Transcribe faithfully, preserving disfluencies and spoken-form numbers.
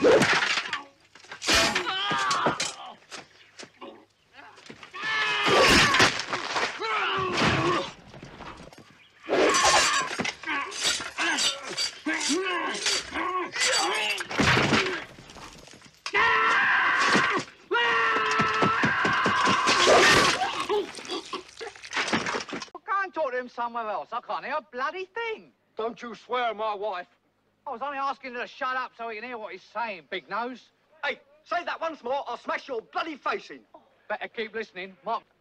Somewhere else. I can't hear a bloody thing. Don't you swear at my wife. I was only asking her to shut up so he can hear what he's saying, big nose. Hey, say that once more, I'll smash your bloody face in. Better keep listening. Might